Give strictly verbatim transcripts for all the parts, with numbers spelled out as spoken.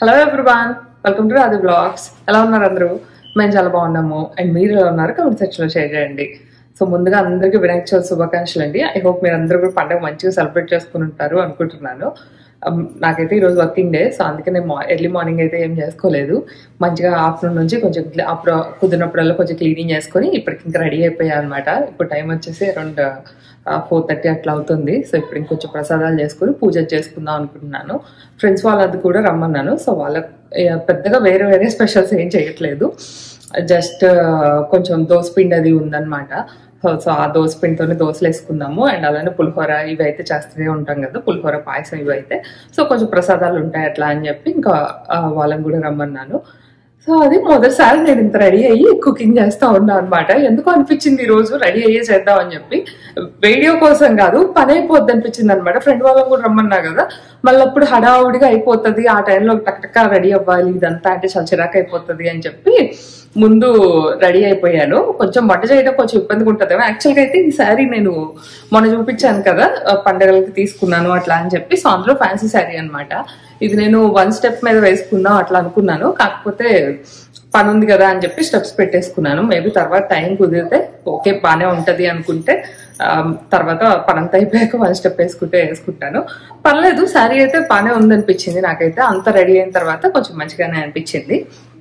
Hello everyone, welcome to Radhi blogs. ఎలా ఉన్నారు అందరూ? మేము చాలా బాగున్నాము. అండ్ మీరు ఎలా ఉన్నారు కామెంట్ సెక్షన్లో షేర్ చేయండి. సో ముందుగా అందరికీ వినాయక చవితి శుభాకాంక్షలు అండి. ఐ హోప్ మీరు అందరూ కూడా పండుగ మంచిగా సెలబ్రేట్ చేసుకుని ఉంటారు అనుకుంటున్నాను. నాకైతే ఈరోజు వర్కింగ్ డే, సో అందుకే నేను ఎర్లీ మార్నింగ్ అయితే ఏం చేసుకోలేదు. మంచిగా ఆఫ్టర్నూన్ నుంచి కొంచెం అప్పుడు కుదిరినప్పుడల్లా కొంచెం క్లీనింగ్ చేసుకొని ఇప్పటికి ఇంకా రెడీ అయిపోయా అనమాట. ఇప్పుడు టైం వచ్చేసి అరౌండ్ ఫోర్ థర్టీ అట్లా అవుతుంది. సో ఇప్పుడు ఇంకొంచెం ప్రసాదాలు చేసుకుని పూజ చేసుకుందాం అనుకుంటున్నాను. ఫ్రెండ్స్ వాళ్ళది కూడా రమ్మన్నాను. సో వాళ్ళ పెద్దగా వేరే వేరే స్పెషల్స్ ఏం చేయట్లేదు. జస్ట్ కొంచెం దోసపిండి అది ఉందన్నమాట. సో ఆ దోసపిండితోనే దోశలు వేసుకుందాము. అండ్ అలానే పులిహోర ఇవి అయితే చేస్తూనే ఉంటాం కదా, పులిహోర పాయసం ఇవి అయితే. సో కొంచెం ప్రసాదాలు ఉంటాయి అట్లా అని చెప్పి ఇంకా వాళ్ళని కూడా రమ్మన్నాను. సో అది మొదటిసారి నేను ఇంత రెడీ అయ్యి కుకింగ్ చేస్తా ఉన్నా అనమాట. ఎందుకు అనిపించింది ఈ రోజు రెడీ అయ్యే చేద్దాం అని చెప్పి, వీడియో కోసం కాదు, పని అయిపోద్ది అనిపించింది అనమాట. ఫ్రెండ్ వాళ్ళని కూడా రమ్మన్నా కదా, మళ్ళీ అప్పుడు హడావుడిగా అయిపోతుంది, ఆ టైంలో టక్టక్గా రెడీ అవ్వాలి, ఇదంతా అంటే చాలా చిరాకు అయిపోతుంది అని చెప్పి ముందు రెడీ అయిపోయాను. కొంచెం వంట చేయడం కొంచెం ఇబ్బందిగా ఉంటుంది. యాక్చువల్గా అయితే ఈ శారీ నేను మొన్న చూపించాను కదా, పండుగలకి తీసుకున్నాను అట్లా అని చెప్పి. సో అందులో ఫ్యాన్సీ శారీ అనమాట. ఇది నేను వన్ స్టెప్ మీద వేసుకుందాం అట్లా అనుకున్నాను, కాకపోతే పని ఉంది కదా అని చెప్పి స్టెప్స్ పెట్టేసుకున్నాను. మేబీ తర్వాత టైం కుదిరితే ఓకే బాగానే ఉంటది అనుకుంటే తర్వాత పనంతా అయిపోయాక వన్ స్టెప్ వేసుకుంటే వేసుకుంటాను. పర్లేదు, శారీ అయితే బాగానే ఉందనిపించింది నాకైతే. అంతా రెడీ అయిన తర్వాత కొంచెం మంచిగానే అనిపించింది.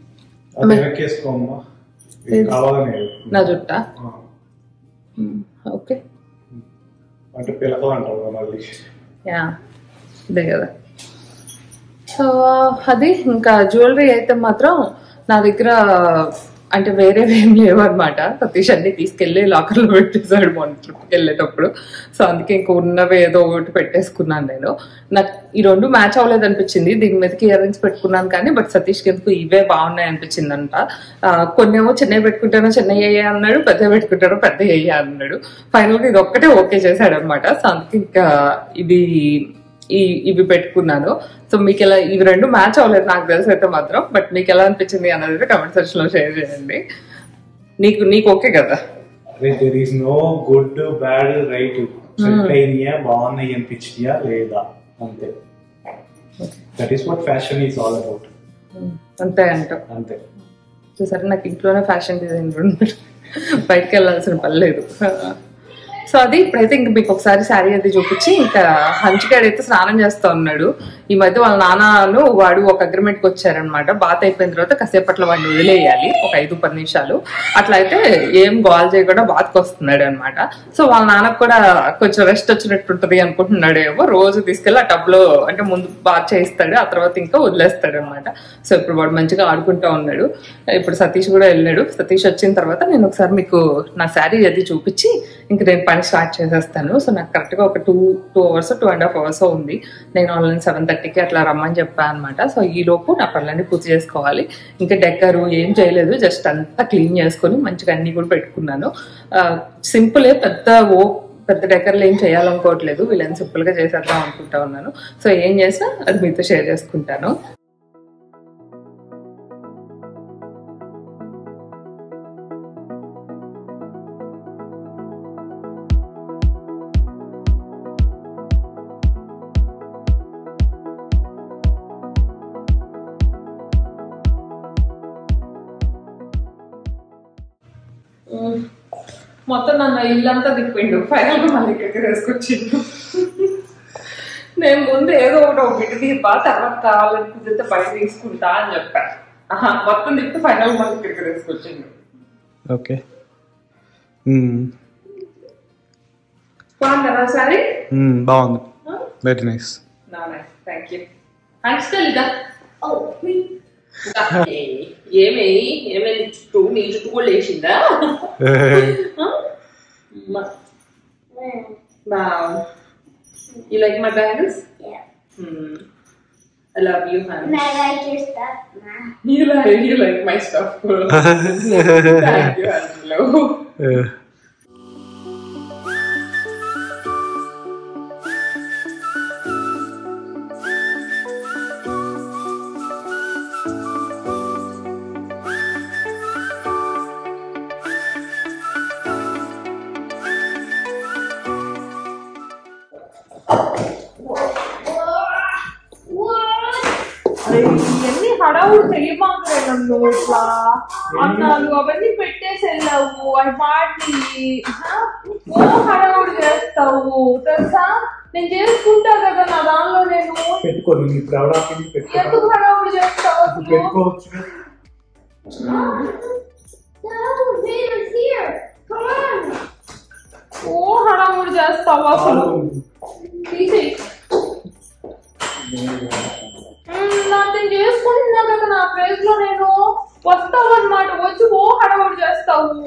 నా జుట్టా ఓకే యా ఇదే కదా. సో అది ఇంకా జ్యువెలరీ అయితే మాత్రం నా దగ్గర అంటే వేరేవి ఏం లేవు అనమాట. సతీష్ అన్ని తీసుకెళ్లి లాకర్లో పెట్టేసాడు మొన్న ట్రిప్కి వెళ్ళేటప్పుడు. సో అందుకే ఇంక ఉన్నవి ఏదో ఒకటి పెట్టేసుకున్నాను నేను. నాకు ఈ రెండు మ్యాచ్ అవ్వలేదు అనిపించింది. దీని మీదకి ఇయర్ రింగ్స్ పెట్టుకున్నాను కానీ, బట్ సతీష్కి ఎందుకు ఇవే బాగున్నాయి అనిపించింది అంట. కొన్ని ఏమో చిన్నవి పెట్టుకుంటానో చిన్నవి అయ్యా అన్నాడు, పెద్దవి పెట్టుకుంటానో పెద్ద అయ్యా అన్నాడు. ఫైనల్గా ఇది ఒక్కటే ఓకే చేశాడు అనమాట. సో అందుకే ఇంకా ఇది ఈ ఇవి పెట్టుకున్నాను. సో మీకు ఎలా ఇవి రెండు మ్యాచ్ అవ్వలేదు నాకు తెలిసి అయితే మాత్రం, బట్ మీకు ఎలా అనిపించింది అన్నది కమెంట్ సెక్షన్ లో షేర్ చేయండి. నీకు నీకు ఓకే కదా? There is no good bad right. Set అయినా బాగున్నాయి అనిపించియా లేదా అంతే. That is what fashion is all about. అంతే అంట అంతే. సరే, నాకు ఇంట్లోనే ఫ్యాషన్ డిజైనర్ ఉన్నాడు, బయటకు వెళ్ళాల్సిన పని లేదు. సో అది ఇప్పుడైతే ఇంక మీకు ఒకసారి శారీ అది చూపించి, ఇంకా హంచిగాడు అయితే స్నానం చేస్తా ఉన్నాడు. ఈ మధ్య వాళ్ళ నాన్నను వాడు ఒక అగ్రిమెంట్కి వచ్చారనమాట. బాత్ అయిపోయిన తర్వాత కాసేపట్లో వాడిని వదిలేయాలి ఒక ఐదు పది నిమిషాలు. అట్లా అయితే ఏం గోల్ చేయకుండా బాత్కి వస్తున్నాడు అనమాట. సో వాళ్ళ నాన్నకు కూడా కొంచెం రెస్ట్ వచ్చినట్టుంటది అనుకుంటున్నాడు ఏమో. రోజు తీసుకెళ్ళి ఆ టబ్లో అంటే ముందు బాత్ చేయిస్తాడు, ఆ తర్వాత ఇంకా వదిలేస్తాడు అనమాట. సో ఇప్పుడు వాడు మంచిగా ఆడుకుంటా ఉన్నాడు. ఇప్పుడు సతీష్ కూడా వెళ్ళాడు. సతీష్ వచ్చిన తర్వాత నేను ఒకసారి మీకు నా శారీ అది చూపించి ఇంక నేను పని స్టార్ట్ చేసేస్తాను. సో నాకు కరెక్ట్గా ఒక two two hours two and half hours ఉంది. నేను ఆన్లైన్ సెవెన్ థర్టీకి అట్లా రమ్మని చెప్పాను అనమాట. సో ఈ లోపు నా పనులన్నీ పూర్తి చేసుకోవాలి. ఇంకా డెక్కరు ఏం చేయలేదు, జస్ట్ అంతా క్లీన్ చేసుకొని మంచిగా అన్ని కూడా పెట్టుకున్నాను. సింపులే, పెద్ద ఓ పెద్ద డెక్కర్లు ఏం చేయాలనుకోవట్లేదు, వీళ్ళని సింపుల్గా చేసేద్దాం అనుకుంటా ఉన్నాను. సో ఏం చేసినా అది మీతో షేర్ చేసుకుంటాను. మొత్తం నన్ను ఇల్లంతా తిప్పిండు, ఫైనల్ గా మళ్ళీ ఇక్కడికి తీసుకొచ్చిండు. నేను ముందు ఏదో ఒకటి ఒక బిడ్డ తీపా, తర్వాత కావాలని కుదిరితే బయట తీసుకుంటా అని చెప్పాను. ఆహా మొత్తం తిప్పి ఫైనల్ మళ్ళీ ఇక్కడికి తీసుకొచ్చిండు. ఓకే బాగుందా సారీ? బాగుంది, వెరీ నైస్. Thank you. అంచుకెళ్ళిదా ఏమే ఏమైనా చుట్టూ నీ చుట్టూ కూడా లేచిందా? You like my bangles? Yeah. Hmm. I love you, honey. I like your stuff, Ma. You like you like my stuff. Thank you, Angelo. Yeah. ఇవన్నీ హడావుడు చెయ్యమాకరే నన్ను ఇట్లా అన్నాలు అవన్నీ పెట్టేసి వెళ్ళావు అవి పాటి ఓ హడావుడు చేస్తావు తెలుసా నేను చేసుకుంటా కదా నా దానిలో నేను ఎందుకు హడావుడు చేస్తావు ఓ హడావుడు చేస్తావు అసలు తీసేయి నేను చేసుకుంటున్నా కదా నా ప్లేస్ లో నేను వస్తావు అన్నమాట వచ్చి ఓ హడావుడు చేస్తావు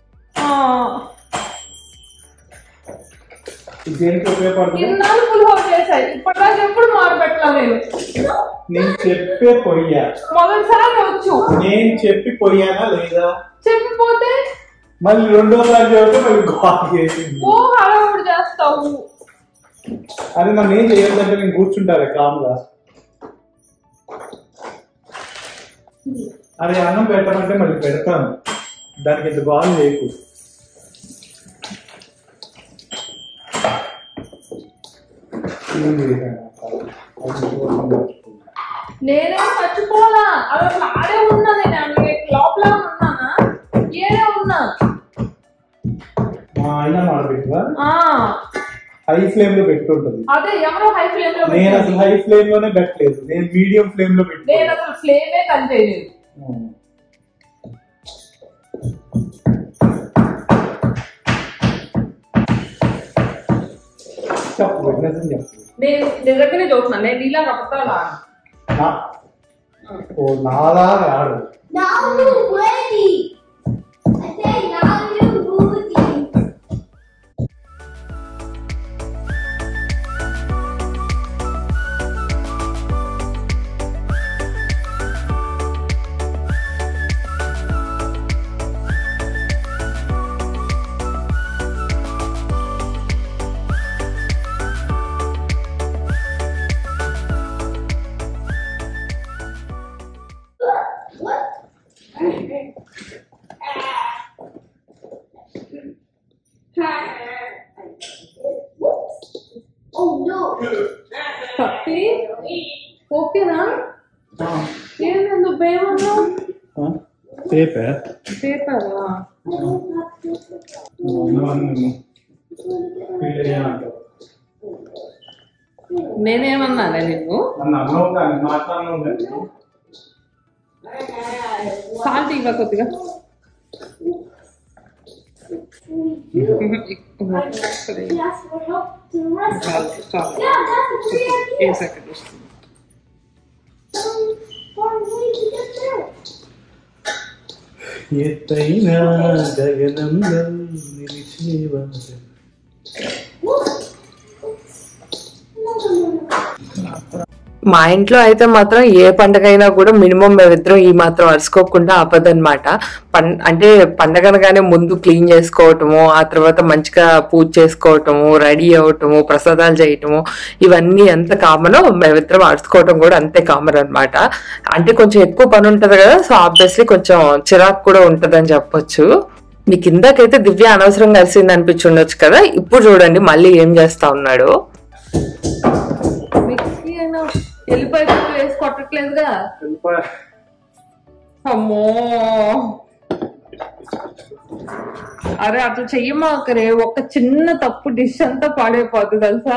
ఇన్నాళ్ళు పులిహోర చేశాయి ఇప్పటిదాకా ఎప్పుడు మారబెట్టలా నేను నేను చెప్పే పోయా మొదటిసారి వచ్చు నేను చెప్పి పోయానా లేదా చెప్పిపోతే మళ్ళీ రెండోసారి చెప్తే మళ్ళీ కాల్ చేసింది ఓ హడావుడు చేస్తావు అది నన్ను ఏం చేయొద్దంటే నేను కూర్చుంటారా కామ్గా అది అన్నం పెట్టమంటే మళ్ళీ పెడతాను దానికి ఇంత బాగా చేయకు నేనే మర్చిపోలా అది అసలు ఆడే ఉన్నా నేను లోపల ఉన్నానా ఏడే ఉన్నా అయినా మాడబెట్టువా హై ఫ్లేమ్ లో పెట్టుంటది అదే ఎవరో హై ఫ్లేమ్ లో నేను అసలు హై ఫ్లేమ్ లోనే పెట్టలేదు నేను మీడియం ఫ్లేమ్ లో పెట్టాను నేను అసలు ఫ్లేమే కనిపించలేదు నేను నిజంగానే చూస్తున్నాను నేను ఇలా కప్పుతానా ఓ నాలా రాడు కప్పి ఓకేనా ఏంటందు భయమన్నావు పేపర్ పేపరా నేనేమన్నానే నిన్ను సాల్ట్ ఇవ్వ కొద్దిగా ఏ సెకండ్ వస్తుంది ఎత్తైనా గగనంలో నిలిచేవాడు మా ఇంట్లో అయితే మాత్రం ఏ పండగైనా కూడా మినిమం మేమిద్దరం ఈ మాత్రం అరుచుకోకుండా ఆపదనమాట. పం అంటే పండగనగానే ముందు క్లీన్ చేసుకోవటము, ఆ తర్వాత మంచిగా పూజ చేసుకోవటము, రెడీ అవ్వటము, ప్రసాదాలు చేయటము, ఇవన్నీ ఎంత కామనో మేమిద్దరం అరుచుకోవటం కూడా అంతే కామన్ అనమాట. అంటే కొంచెం ఎక్కువ పని ఉంటది కదా, సో ఆబ్వియస్లీ కొంచెం చిరాకు కూడా ఉంటదని చెప్పొచ్చు. మీకు ఇందాకైతే దివ్య అనవసరంగా కలిసింది అనిపించి ఉండొచ్చు కదా, ఇప్పుడు చూడండి మళ్ళీ ఏం చేస్తా ఉన్నాడు. ఎల్లిపాయ వేసి కొట్టట్లేదుగా. అమ్మో అరే అట్లా చెయ్యమాకరే, ఒక చిన్న తప్పు డిష్ అంతా పాడైపోద్ది తెలుసా.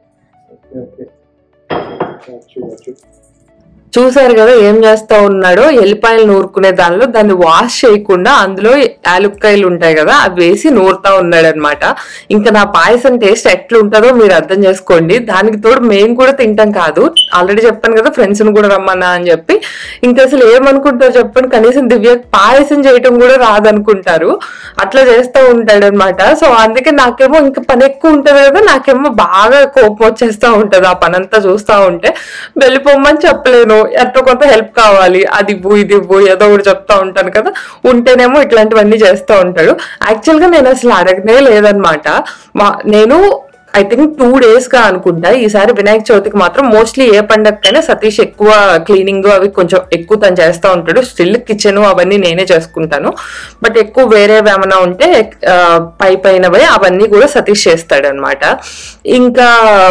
చూసారు కదా ఏం చేస్తా ఉన్నాడో, ఎల్లిపాయలు నూరుకునే దానిలో దాన్ని వాష్ చేయకుండా అందులో యాలుక్కాయలు ఉంటాయి కదా అవి వేసి నూరుతా ఉన్నాడు అనమాట. ఇంకా నా పాయసం టేస్ట్ ఎట్లుంటుందో మీరు అర్థం చేసుకోండి. దానికి తోడు మేము కూడా తింటాం కాదు, ఆల్రెడీ చెప్పాను కదా ఫ్రెండ్స్ ని కూడా రమ్మన్నా అని చెప్పి. ఇంకా అసలు ఏమనుకుంటారో చెప్పండి, కనీసం దివ్య పాయసం చేయటం కూడా రాదనుకుంటారు, అట్లా చేస్తూ ఉంటాడు అనమాట. సో అందుకే నాకేమో ఇంకా పని ఎక్కువ ఉంటది కదా, నాకేమో బాగా కోపం వచ్చేస్తా ఉంటది ఆ పని అంతా చూస్తా ఉంటే. వెళ్ళిపోమని చెప్పలేను, ఎంతో కొంత హెల్ప్ కావాలి, అది ఇవ్వు ఇది ఇవ్వు ఏదో ఒకటి చెప్తా ఉంటాను కదా, ఉంటేనేమో ఇట్లాంటివన్నీ చేస్తూ ఉంటాడు. యాక్చువల్ గా నేను అసలు అడగనే లేదనమాట. మా నేను ఐ థింక్ టూ డేస్ గా అనుకుంటా ఈసారి వినాయక చవితికి మాత్రం మోస్ట్లీ ఏ పండగకైనా సతీష్ ఎక్కువ క్లీనింగ్ అవి కొంచెం ఎక్కువ తను చేస్తూ ఉంటాడు. స్టిల్ కిచెన్ అవన్నీ నేనే చేసుకుంటాను, బట్ ఎక్కువ వేరేవి ఏమైనా ఉంటే పై పైనవి అవన్నీ కూడా సతీష్ చేస్తాడు అనమాట. ఇంకా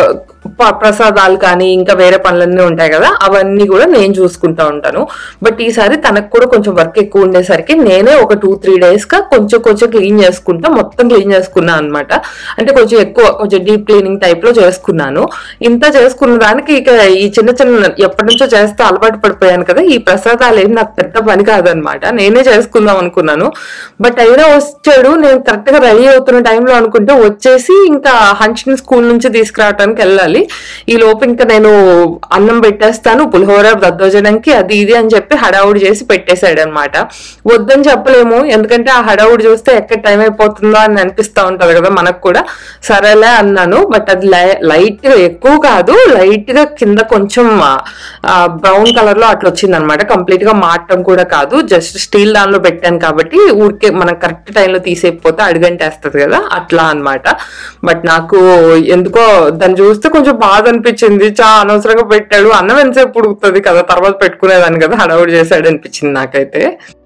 ప్రసాదాలు కానీ ఇంకా వేరే పనులన్నీ ఉంటాయి కదా, అవన్నీ కూడా నేను చూసుకుంటా ఉంటాను. బట్ ఈసారి తనకు కూడా కొంచెం వర్క్ ఎక్కువ ఉండేసరికి నేనే ఒక టూ త్రీ డేస్ గా కొంచెం కొంచెం క్లీన్ చేసుకుంటా, మొత్తం క్లీన్ చేసుకున్నాను అనమాట. అంటే కొంచెం ఎక్కువ కొంచెం డీప్ క్లీనింగ్ టైప్ లో చేసుకున్నాను. ఇంత చేసుకున్న దానికి ఇక ఈ చిన్న చిన్న ఎప్పటి నుంచో చేస్తే అలవాటు పడిపోయాను కదా, ఈ ప్రసాదాలు ఏం నాకు పెద్ద పని కాదనమాట, నేనే చేసుకుందాం అనుకున్నాను. బట్ అయినా వచ్చాడు, నేను కరెక్ట్ గా రెడీ అవుతున్న టైంలో అనుకుంటే వచ్చేసి ఇంకా హన్షిని స్కూల్ నుంచి తీసుకురావడానికి వెళ్ళాలి. ఈ లోపు ఇంకా నేను అన్నం పెట్టేస్తాను, పులిహోర దద్దోజనంకి అది ఇది అని చెప్పి హడావుడి చేసి పెట్టేశాడు అనమాట. వద్దని చెప్పలేము, ఎందుకంటే ఆ హడావుడి చూస్తే ఎక్కడ టైం అయిపోతుందో అని అనిపిస్తా ఉంటది కదా మనకు కూడా. సరేలే అన్నాను. బట్ అది లైట్ ఎక్కువ కాదు, లైట్ గా కింద కొంచెం బ్రౌన్ కలర్ లో అట్లా వచ్చింది అనమాట. కంప్లీట్ గా మారటం కూడా కాదు, జస్ట్ స్టీల్ దానిలో పెట్టాను కాబట్టి ఊరికే మనం కరెక్ట్ టైంలో తీసేయకపోతే అడుగంటేస్తుంది కదా, అట్లా అనమాట. బట్ నాకు ఎందుకో దాన్ని చూస్తే కొంచెం బాధ అనిపించింది. చాలా అనవసరంగా పెట్టాడు, అన్నం ఎంతసేపు ఉడుకుతుంది కదా, తర్వాత పెట్టుకునేదాన్ని కదా, హడావుడి చేశాడు అనిపించింది నాకైతే.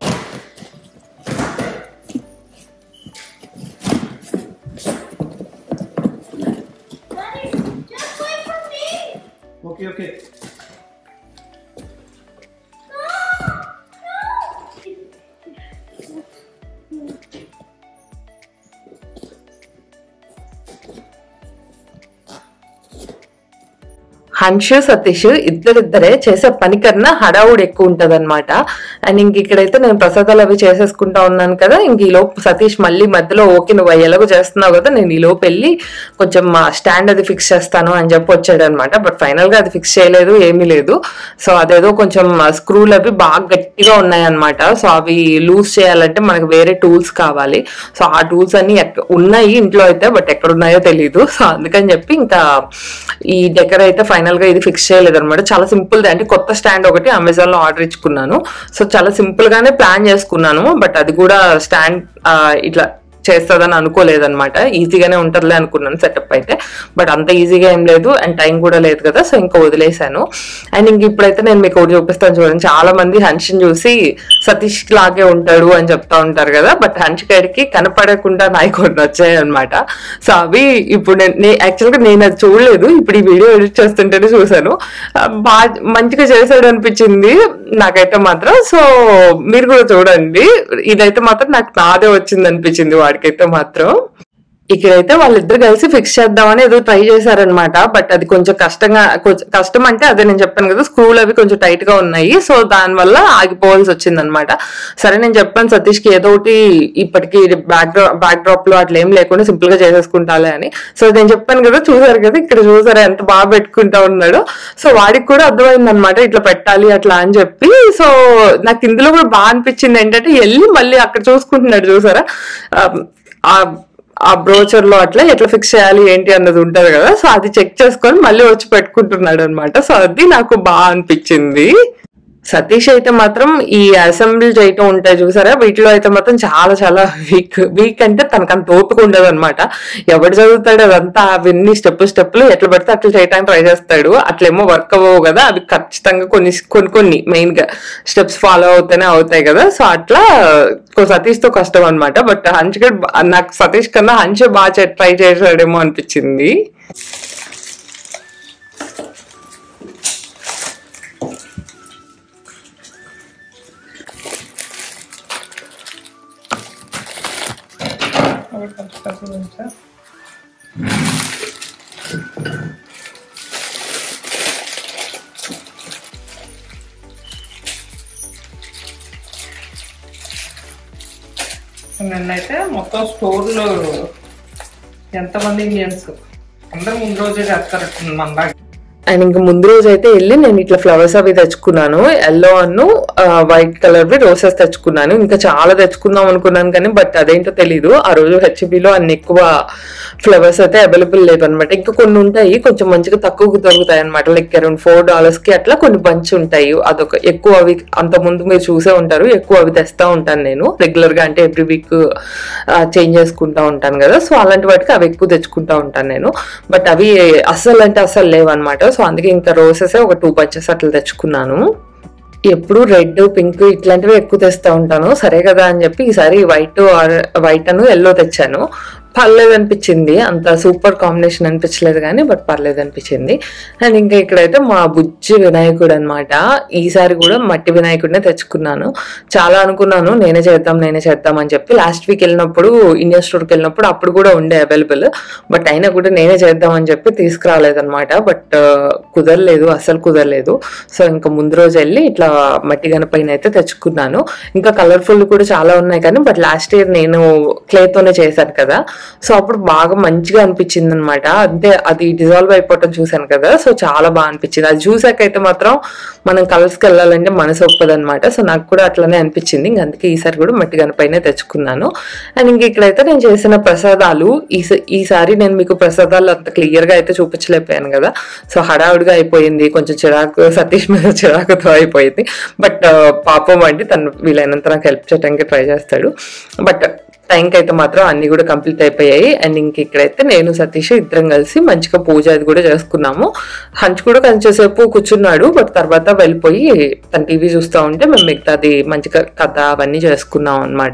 ఓకే ఓకే హన్ష్ సతీష్ ఇద్దరిద్దరే చేసే పని కన్నా హడావుడి ఎక్కువ ఉంటది అనమాట. అండ్ ఇంక ఇక్కడైతే నేను ప్రసాదాలు అవి చేసేసుకుంటా ఉన్నాను కదా, ఇంక ఈ లోపు సతీష్ మళ్ళీ మధ్యలో ఓకే నువ్వు ఎలాగో చేస్తున్నావు కదా, నేను ఈ లోపు వెళ్ళి కొంచెం స్టాండ్ అది ఫిక్స్ చేస్తాను అని చెప్పి వచ్చాడు అనమాట. బట్ ఫైనల్ గా అది ఫిక్స్ చేయలేదు, ఏమీ లేదు. సో అదేదో కొంచెం స్క్రూలు అవి బాగా గట్టిగా ఉన్నాయన్నమాట. సో అవి లూజ్ చేయాలంటే మనకు వేరే టూల్స్ కావాలి. సో ఆ టూల్స్ అన్ని ఉన్నాయి ఇంట్లో అయితే, బట్ ఎక్కడ ఉన్నాయో తెలియదు. సో అందుకని చెప్పి ఇంకా ఈ డెకర్ అయితే ఫైనల్ గా ఇది ఫిక్స్ చేయలేదు అనమాట. చాలా సింపుల్ ది, అంటే కొత్త స్టాండ్ ఒకటి అమెజాన్ లో ఆర్డర్ ఇచ్చుకున్నాను. సో చాలా సింపుల్ గానే ప్లాన్ చేసుకున్నాను. బట్ అది కూడా స్టాండ్ ఇట్లా చేస్తుందని అనుకోలేదన్నమాట. ఈజీగానే ఉంటుందిలే అనుకున్నాను సెటప్ అయితే, బట్ అంత ఈజీగా ఏం లేదు అండ్ టైం కూడా లేదు కదా, సో ఇంకా వదిలేశాను. అండ్ ఇంక ఇప్పుడైతే నేను మీకు ఒకటి చూపిస్తాను చూడండి. చాలా మంది హన్షిని చూసి సతీష్ లాగే ఉంటాడు అని చెప్తా ఉంటారు కదా, బట్ హన్ష్ గడికి కనపడకుండా నాయి కొన్ని వచ్చాయి అనమాట. సో అవి ఇప్పుడు నేను యాక్చువల్గా నేను అది చూడలేదు, ఇప్పుడు ఈ వీడియో ఎడిట్ చేస్తుంటేనే చూసాను. బాగా మంచిగా చేశాడు అనిపించింది నాకైతే మాత్రం. సో మీరు కూడా చూడండి, ఇదైతే మాత్రం నాకు నాదే వచ్చింది అనిపించింది వాడికైతే మాత్రం. ఇక్కడైతే వాళ్ళిద్దరు కలిసి ఫిక్స్ చేద్దామని ఏదో ట్రై చేశారనమాట. బట్ అది కొంచెం కష్టంగా, కష్టం అంటే అదే నేను చెప్పాను కదా, స్క్రూలు అవి కొంచెం టైట్ గా ఉన్నాయి. సో దానివల్ల ఆగిపోవాల్సి వచ్చింది అనమాట. సరే నేను చెప్పాను సతీష్ కి ఏదో ఒకటి ఇప్పటికి బ్యాక్ డ్రా బ్యాక్ డ్రాప్ లో అట్లా ఏం లేకుండా సింపుల్ గా చేసేసుకుంటాలే అని. సో నేను చెప్పాను కదా, చూసారు కదా ఇక్కడ చూసారా ఎంత బాగా పెట్టుకుంటా ఉన్నాడు. సో వాడికి కూడా అర్థమైంది అనమాట ఇట్లా పెట్టాలి అట్లా అని చెప్పి. సో నాకు ఇందులో కూడా బాగా అనిపించింది ఏంటంటే వెళ్ళి మళ్ళీ అక్కడ చూసుకుంటున్నాడు చూసారా, ఆ బ్రోచర్ లో అట్లా ఎట్లా ఫిక్స్ చేయాలి ఏంటి అన్నది ఉంటది కదా. సో అది చెక్ చేసుకొని మళ్ళీ వచ్చి పెట్టుకుంటున్నాడు అనమాట. సో అది నాకు బాగా అనిపించింది. సతీష్ అయితే మాత్రం ఈ అసెంబ్లీ చేయటం ఉంటాయి చూసారా, వీటిలో అయితే మాత్రం చాలా చాలా వీక్ వీక్ అంటే తనకు అంత ఓపిక ఉండదు అనమాట. ఎవడు చదువుతాడు అదంతా, అవన్నీ స్టెప్ స్టెప్లు ఎట్లా పడితే అట్లా చేయడానికి ట్రై చేస్తాడు. అట్లేమో వర్క్ అవ్వవు కదా, అవి ఖచ్చితంగా కొన్ని కొన్ని కొన్ని మెయిన్ గా స్టెప్స్ ఫాలో అవుతూనే అవుతాయి కదా. సో అట్లా సతీష్ తో కష్టం అనమాట. బట్ హన్ష్ నాకు సతీష్ కన్నా హన్ష్ బాగా ట్రై చేశాడేమో అనిపించింది. నిన్నైతే మొత్తం స్టోర్లో ఎంతమంది ఇండియన్స్ అందరూ ముందు రోజే చేస్తారు మన. అండ్ ఇంక ముందు రోజు అయితే వెళ్ళి నేను ఇట్లా ఫ్లవర్స్ అవి తెచ్చుకున్నాను. ఎల్లో అన్ను వైట్ కలర్వి రోసెస్ తెచ్చుకున్నాను. ఇంకా చాలా తెచ్చుకుందాం అనుకున్నాను కానీ బట్ అదేంటో తెలీదు, ఆ రోజు హెచ్బిలో అన్ని ఎక్కువ ఫ్లవర్స్ అయితే అవైలబుల్ లేదు అనమాట. ఇంకా కొన్ని ఉంటాయి కొంచెం మంచిగా తక్కువకు దొరుకుతాయి అనమాట, లైక్ అరౌండ్ ఫోర్ డాలర్స్ కి అట్లా కొన్ని బంచ్ ఉంటాయి. అదొక ఎక్కువ అవి అంత ముందు మీరు చూసే ఉంటారు, ఎక్కువ అవి తెస్తా ఉంటాను నేను రెగ్యులర్ గా, అంటే ఎవ్రీ వీక్ చేంజ్ చేసుకుంటా ఉంటాను కదా. సో అలాంటి వాటికి అవి ఎక్కువ తెచ్చుకుంటా ఉంటాను నేను. బట్ అవి అస్సలు అంటే అస్సలు లేవు అనమాట. సో అందుకే ఇంకా రోసెస్ ఒక టూ బంచెస్ అట్లా తెచ్చుకున్నాను. ఎప్పుడు రెడ్ పింక్ ఇట్లాంటివి ఎక్కువ తెస్తా ఉంటాను, సరే కదా అని చెప్పి ఈసారి వైట్ వైట్ అను ఎల్లో తెచ్చాను. పర్లేదు అనిపించింది, అంత సూపర్ కాంబినేషన్ అనిపించలేదు కానీ బట్ పర్లేదు అనిపించింది. అండ్ ఇంకా ఇక్కడైతే మా బుజ్జి వినాయకుడు అనమాట. ఈసారి కూడా మట్టి వినాయకుడినే తెచ్చుకున్నాను. చాలా అనుకున్నాను నేనే చేద్దాం నేనే చేద్దాం అని చెప్పి. లాస్ట్ వీక్ వెళ్ళినప్పుడు ఇండియన్ స్టోర్కి వెళ్ళినప్పుడు అప్పుడు కూడా ఉండే అవైలబుల్, బట్ అయినా కూడా నేనే చేద్దాం అని చెప్పి తీసుకురాలేదనమాట. బట్ కుదరలేదు, అస్సలు కుదరలేదు. సో ఇంకా ముందు రోజు వెళ్ళి ఇట్లా మట్టి గణపైన అయితే తెచ్చుకున్నాను. ఇంకా కలర్ఫుల్ కూడా చాలా ఉన్నాయి కానీ బట్ లాస్ట్ ఇయర్ నేను క్లేతోనే చేశాను కదా, సో అప్పుడు బాగా మంచిగా అనిపించింది అనమాట. అంతే అది డిజాల్వ్ అయిపోవటం చూసాను కదా, సో చాలా బాగా అనిపించింది. అది చూసాకైతే మాత్రం మనం కలర్స్కి వెళ్ళాలంటే మనసు ఒప్పదు అనమాట. సో నాకు కూడా అట్లనే అనిపించింది. ఇంక అందుకే ఈసారి కూడా మట్టి గణపైనే తెచ్చుకున్నాను. అండ్ ఇంక ఇక్కడైతే నేను చేసిన ప్రసాదాలు, ఈ ఈసారి నేను మీకు ప్రసాదాలు అంత క్లియర్ గా అయితే చూపించలేకపోయాను కదా, సో హడావుడిగా అయిపోయింది, కొంచెం చిరాకు, సతీష్ మీద చిరాకుతో అయిపోయింది. బట్ పాపం అండి తను వీలైనంత నాకు హెల్ప్ చేయడానికి ట్రై చేస్తాడు. బట్ టైంకి అయితే మాత్రం అన్ని కూడా కంప్లీట్ అయిపోయాయి. అండ్ ఇంక ఇక్కడైతే నేను సతీష్ ఇద్దరం కలిసి మంచిగా పూజ అది కూడా చేసుకున్నాము. హంచ్ కూడా కొంచెంసేపు కూర్చున్నాడు, బట్ తర్వాత వెళ్ళిపోయి తన టీవీ చూస్తూ ఉంటే మేము మిగతాది మంచిగా కథ అవన్నీ చేసుకున్నాం అనమాట.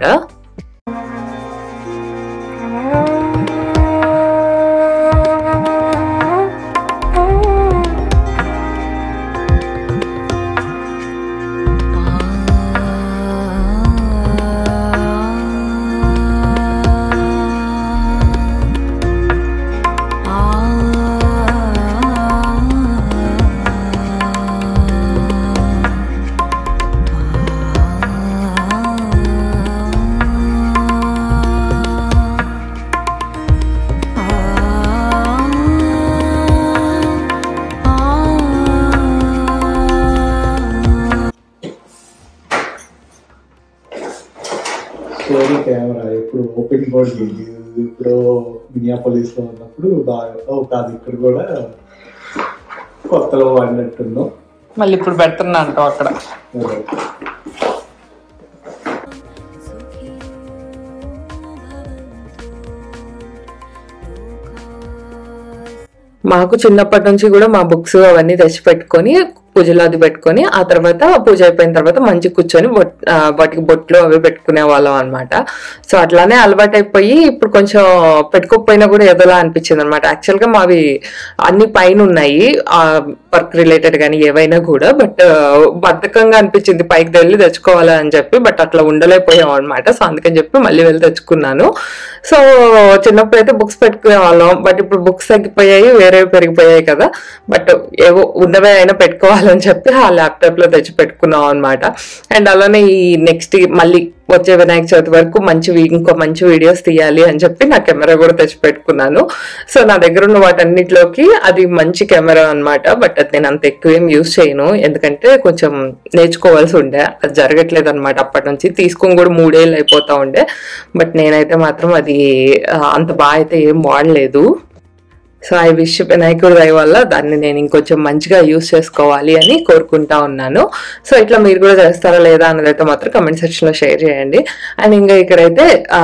కెమెరా ఎప్పుడు ఓపెన్ కూడా లేదు. ఇప్పుడు మినియాపోలిస్ లో ఉన్నప్పుడు బాగా కాదు, ఇక్కడ కూడా కొత్తలో వాడినట్టున్నాం. మళ్ళీ ఇప్పుడు పెడుతున్నా అంటావు అక్కడ. మాకు చిన్నప్పటి నుంచి కూడా మా బుక్స్ అవన్నీ తెచ్చి పెట్టుకొని పూజలు అది పెట్టుకొని ఆ తర్వాత పూజ అయిపోయిన తర్వాత మంచి కూర్చొని బొట్ వాటికి బొట్లు అవి పెట్టుకునే వాళ్ళం అనమాట. సో అట్లానే అలవాటు అయిపోయి ఇప్పుడు కొంచెం పెట్టుకోకపోయినా కూడా ఏదోలా అనిపించింది అనమాట. యాక్చువల్గా మావి అన్ని పైన ఉన్నాయి వర్క్ రిలేటెడ్ కానీ ఏవైనా కూడా, బట్ బద్ధకంగా అనిపించింది పైకి వెళ్ళి తెచ్చుకోవాలి అని చెప్పి. బట్ అట్లా ఉండలేకపోయాం అనమాట. సో అందుకని చెప్పి మళ్ళీ వెళ్ళి తెచ్చుకున్నాను. సో చిన్నప్పుడు అయితే బుక్స్ పెట్టుకునే వాళ్ళం, బట్ ఇప్పుడు బుక్స్ తగ్గిపోయాయి, వేరే పెరిగిపోయాయి కదా, బట్ ఏవో ఉన్నవే అయినా పెట్టుకోవాలి అని చెప్పి ఆ ల్యాప్టాప్ లో తెచ్చి పెట్టుకున్నాం అనమాట. అండ్ అలానే ఈ నెక్స్ట్ మళ్ళీ వచ్చే వినాయక చవితి వరకు మంచి ఇంకో మంచి వీడియోస్ తీయాలి అని చెప్పి నా కెమెరా కూడా తెచ్చి పెట్టుకున్నాను. సో నా దగ్గర ఉన్న వాటన్నిటిలోకి అది మంచి కెమెరా అనమాట. బట్ అది నేను అంత ఎక్కువ ఏం యూజ్ చేయను, ఎందుకంటే కొంచెం నేర్చుకోవాల్సి ఉండే, అది జరగట్లేదు అనమాట. అప్పటి నుంచి తీసుకొని కూడా మూడేళ్ళు అయిపోతా ఉండే, బట్ నేనైతే మాత్రం అది అంత బాగా అయితే ఏం వాడలేదు. సో ఐ విష్ వినాయకుడి దయ వల్ల దాన్ని నేను ఇంకొంచెం మంచిగా యూజ్ చేసుకోవాలి అని కోరుకుంటా ఉన్నాను. సో ఇట్లా మీరు కూడా చేస్తారా లేదా అన్నదైతే మాత్రం కమెంట్ సెక్షన్ లో షేర్ చేయండి. అండ్ ఇంకా ఇక్కడైతే ఆ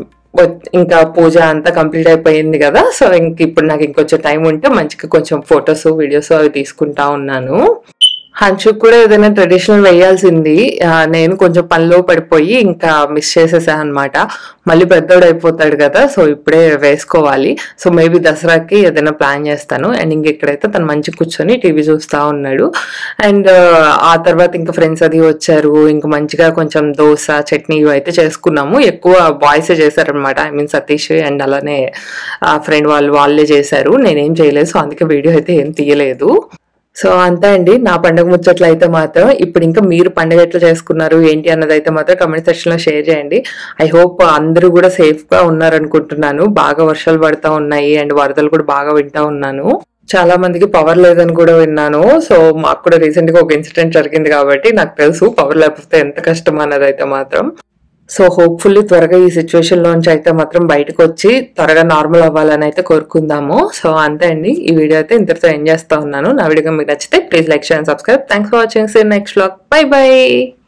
ఇంకా పూజ అంతా కంప్లీట్ అయిపోయింది కదా, సో ఇంక ఇప్పుడు నాకు ఇంకొంచెం టైం ఉంటే మంచిగా కొంచెం ఫొటోస్ వీడియోస్ అవి తీసుకుంటా ఉన్నాను. హన్షుక్ కూడా ఏదైనా ట్రెడిషనల్ వేయాల్సింది, నేను కొంచెం పనిలో పడిపోయి ఇంకా మిస్ చేసేసా అనమాట. మళ్ళీ పెద్దోడు అయిపోతాడు కదా, సో ఇప్పుడే వేసుకోవాలి. సో మేబీ దసరాకి ఏదైనా ప్లాన్ చేస్తాను. అండ్ ఇంక ఇక్కడైతే తను మంచి కూర్చొని టీవీ చూస్తా ఉన్నాడు. అండ్ ఆ తర్వాత ఇంకా ఫ్రెండ్స్ అది వచ్చారు, ఇంకా మంచిగా కొంచెం దోశ చట్నీ ఇవి అయితే చేసుకున్నాము. ఎక్కువ బాయ్సే చేశారనమాట, ఐ మీన్ సతీష్ అండ్ అలానే ఫ్రెండ్ వాళ్ళు వాళ్ళే చేశారు, నేనేం చేయలేదు. సో అందుకే వీడియో అయితే ఏం తీయలేదు. సో అంతే అండి నా పండుగ ముచ్చట్లు అయితే మాత్రం. ఇప్పుడు ఇంకా మీరు పండుగ ఎట్లా చేసుకున్నారు ఏంటి అన్నది అయితే మాత్రం కమెంట్ సెక్షన్ లో షేర్ చేయండి. ఐ హోప్ అందరూ కూడా సేఫ్ గా ఉన్నారనుకుంటున్నాను. బాగా వర్షాలు పడతా ఉన్నాయి అండ్ వరదలు కూడా బాగా వింటా ఉన్నాను. చాలా మందికి పవర్ లేదని కూడా విన్నాను. సో మాకు కూడా రీసెంట్ గా ఒక ఇన్సిడెంట్ జరిగింది కాబట్టి నాకు తెలుసు పవర్ లేకపోతే ఎంత కష్టం అన్నది అయితే మాత్రం. సో హోప్ఫుల్లీ త్వరగా ఈ సిచ్యువేషన్ లోంచి అయితే మాత్రం బయటకు వచ్చి త్వరగా నార్మల్ అవ్వాలని అయితే కోరుకుందాము. సో అంతే అండి, ఈ వీడియో అయితే ఇంతటితో ఎండ్ చేస్తా ఉన్నాను. నా వీడియో మీకు నచ్చితే please like share and subscribe. Thanks for watching. See you next vlog. Bye by.